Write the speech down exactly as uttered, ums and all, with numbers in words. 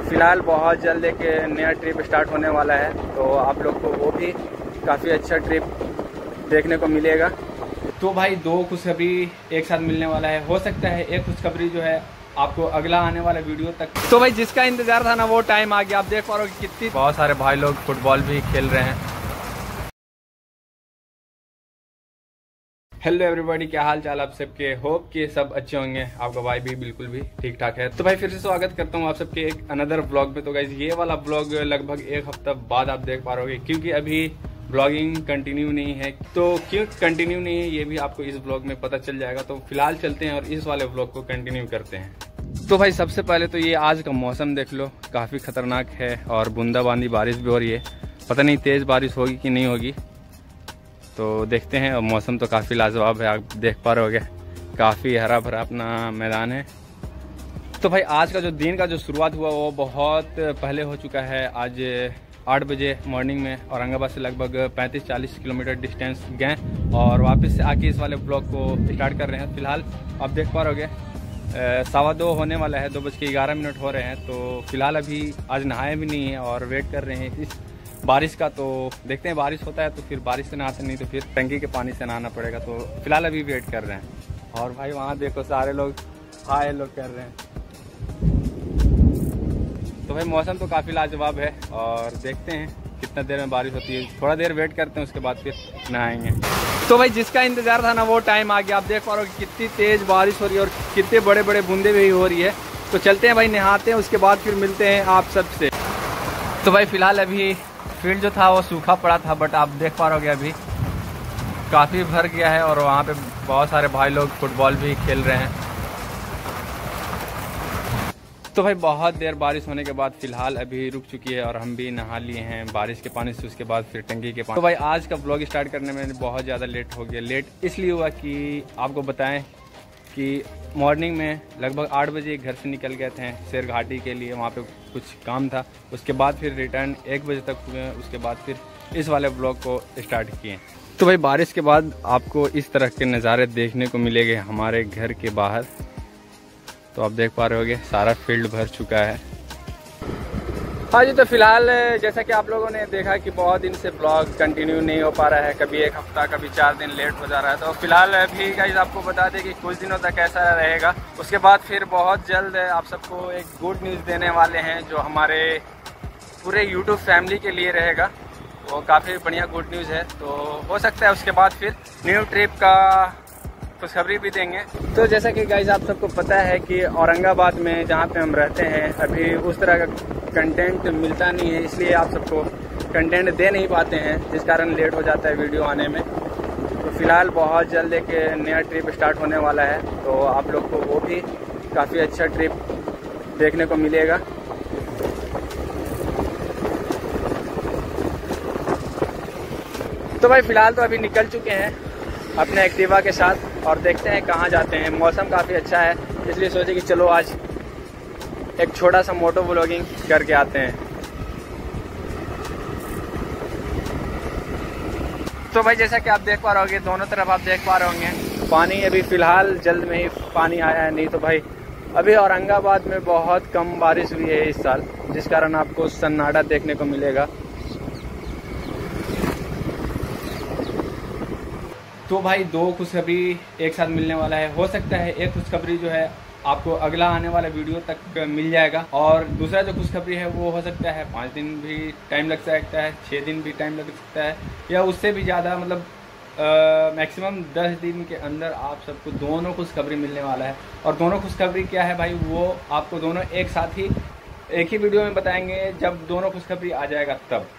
फ़िलहाल बहुत जल्द एक नया ट्रिप स्टार्ट होने वाला है, तो आप लोग को वो भी काफ़ी अच्छा ट्रिप देखने को मिलेगा। तो भाई दो खुशखबरी एक साथ मिलने वाला है। हो सकता है एक खुशखबरी जो है आपको अगला आने वाला वीडियो तक, तो भाई जिसका इंतजार था ना वो टाइम आ गया। आप देख पा रहे हो कि कितनी बहुत सारे भाई लोग फुटबॉल भी खेल रहे हैं। हेलो एवरीबॉडी, क्या हाल चाल आप सबके। होप कि सब अच्छे होंगे। आपका भाई भी बिल्कुल भी ठीक ठाक है। तो भाई फिर से स्वागत करता हूँ आप सबके एक अनदर ब्लॉग में। तो गाइस ये वाला ब्लॉग लगभग एक हफ्ता बाद आप देख पा रहे हो, क्योंकि अभी ब्लॉगिंग कंटिन्यू नहीं है। तो क्यों कंटिन्यू नहीं है ये भी आपको इस ब्लॉग में पता चल जाएगा। तो फिलहाल चलते हैं और इस वाले ब्लॉग को कंटिन्यू करते हैं। तो भाई सबसे पहले तो ये आज का मौसम देख लो, काफ़ी खतरनाक है और बूंदाबांदी बारिश भी हो रही है। पता नहीं तेज़ बारिश होगी कि नहीं होगी, तो देखते हैं। और मौसम तो काफ़ी लाजवाब है, आप देख पा रहे होगे, काफ़ी हरा भरा अपना मैदान है। तो भाई आज का जो दिन का जो शुरुआत हुआ वो बहुत पहले हो चुका है। आज आठ बजे मॉर्निंग में औरंगाबाद से लगभग पैंतीस चालीस किलोमीटर डिस्टेंस गए और वापस से आके इस वाले ब्लॉग को स्टार्ट कर रहे हैं। फिलहाल आप देख पा रहे होगे सवा दो होने वाला है, दो बज के ग्यारह मिनट हो रहे हैं। तो फिलहाल अभी आज नहाए भी नहीं है और वेट कर रहे हैं इस बारिश का। तो देखते हैं बारिश होता है तो फिर बारिश से नहाते, नहीं तो फिर टंकी के पानी से नहाना पड़ेगा। तो फिलहाल अभी वेट कर रहे हैं। और भाई वहाँ देखो सारे लोग हाय लोग कर रहे हैं। तो भाई मौसम तो काफ़ी लाजवाब है और देखते हैं कितना देर में बारिश होती है। थोड़ा देर वेट करते हैं, उसके बाद फिर नहाएंगे। तो भाई जिसका इंतज़ार था ना वो टाइम आ गया। आप देख पा रहे हो कि कितनी तेज़ बारिश हो रही है और कितने बड़े बड़े बूंदे भी हो रही है। तो चलते हैं भाई, नहाते हैं, उसके बाद फिर मिलते हैं आप सबसे। तो भाई फिलहाल अभी फील्ड जो था वो सूखा पड़ा था, बट आप देख पा रहे हो अभी काफ़ी भर गया है और वहाँ पे बहुत सारे भाई लोग फुटबॉल भी खेल रहे हैं। तो भाई बहुत देर बारिश होने के बाद फिलहाल अभी रुक चुकी है और हम भी नहा लिए हैं बारिश के पानी से, उसके बाद फिर टंकी के पानी। तो भाई आज का ब्लॉग स्टार्ट करने में बहुत ज़्यादा लेट हो गया। लेट इसलिए हुआ कि आपको बताएं कि मॉर्निंग में लगभग आठ बजे घर से निकल गए थे शेर घाटी के लिए, वहाँ पे कुछ काम था। उसके बाद फिर रिटर्न एक बजे तक हुए, उसके बाद फिर इस वाले ब्लॉग को स्टार्ट किए। तो भाई बारिश के बाद आपको इस तरह के नज़ारे देखने को मिलेंगे हमारे घर के बाहर। तो आप देख पा रहे होगे सारा फील्ड भर चुका है। हाँ जी, तो फिलहाल जैसा कि आप लोगों ने देखा कि बहुत दिन से ब्लॉग कंटिन्यू नहीं हो पा रहा है, कभी एक हफ्ता कभी चार दिन लेट हो जा रहा है। तो फिलहाल अभी गाइस आपको बता दें कि कुछ दिनों तक ऐसा रहेगा। उसके बाद फिर बहुत जल्द आप सबको एक गुड न्यूज़ देने वाले हैं जो हमारे पूरे यूट्यूब फैमिली के लिए रहेगा। वो काफ़ी बढ़िया गुड न्यूज़ है। तो हो सकता है उसके बाद फिर न्यू ट्रिप का खुशखबरी भी देंगे। तो जैसा कि गाइस आप सबको पता है कि औरंगाबाद में जहाँ पे हम रहते हैं अभी उस तरह का कंटेंट मिलता नहीं है, इसलिए आप सबको कंटेंट दे नहीं पाते हैं, जिस कारण लेट हो जाता है वीडियो आने में। तो फिलहाल बहुत जल्द एक नया ट्रिप स्टार्ट होने वाला है, तो आप लोग को वो भी काफ़ी अच्छा ट्रिप देखने को मिलेगा। तो भाई फिलहाल तो अभी निकल चुके हैं अपने एक्टिवा के साथ और देखते हैं कहाँ जाते हैं। मौसम काफ़ी अच्छा है, इसलिए सोचे कि चलो आज एक छोटा सा मोटो व्लॉगिंग करके आते हैं। तो भाई जैसा कि आप देख पा रहे होंगे, दोनों तरफ आप देख पा रहे होंगे पानी। अभी फ़िलहाल जल्द में ही पानी आया है, नहीं तो भाई अभी औरंगाबाद में बहुत कम बारिश हुई है इस साल, जिस कारण आपको सन्नाटा देखने को मिलेगा। तो भाई दो खुशखबरी एक साथ मिलने वाला है। हो सकता है एक खुशखबरी जो है आपको अगला आने वाला वीडियो तक मिल जाएगा और दूसरा जो खुशखबरी है वो हो सकता है पाँच दिन भी टाइम लग सकता है, छः दिन भी टाइम लग सकता है, या उससे भी ज़्यादा, मतलब मैक्सिमम दस दिन के अंदर आप सबको दोनों खुशखबरी मिलने वाला है। और दोनों खुशखबरी क्या है भाई, वो आपको दोनों एक साथ ही एक ही वीडियो में बताएंगे जब दोनों खुशखबरी आ जाएगा तब।